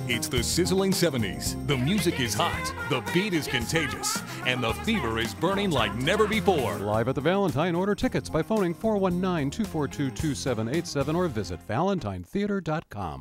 It's the sizzling 70s. The music is hot, the beat is contagious, and the fever is burning like never before. Live at the Valentine, order tickets by phoning 419-242-2787 or visit valentinetheater.com.